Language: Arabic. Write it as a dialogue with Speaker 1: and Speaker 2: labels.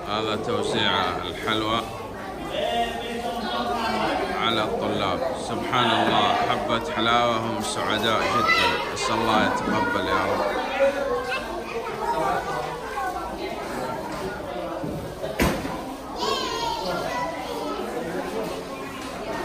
Speaker 1: هذا توزيع الحلوى على الطلاب. سبحان الله، حبة حلاوة، هم سعداء جدا. أسأل الله يتقبل يا رب.